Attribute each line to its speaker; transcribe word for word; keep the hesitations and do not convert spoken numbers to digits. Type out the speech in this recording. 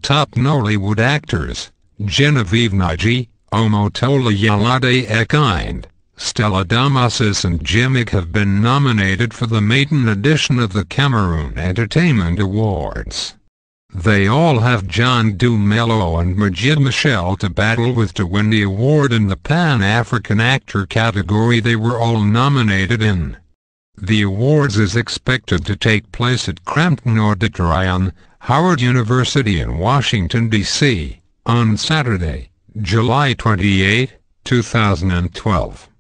Speaker 1: Top Nollywood actors, Genevieve Nnaji, Omotola Jalade-Ekeinde, Stella, Damasus and Iyke have been nominated for the maiden edition of the Cameroon Entertainment Awards. They all have John Dumelo and Majid Michel to battle with to win the award in the Pan-African Actor category they were all nominated in. The awards is expected to take place at Cramton Auditoriun, Howard University in Washington, D C, on Saturday, July twenty-eighth, two thousand twelve.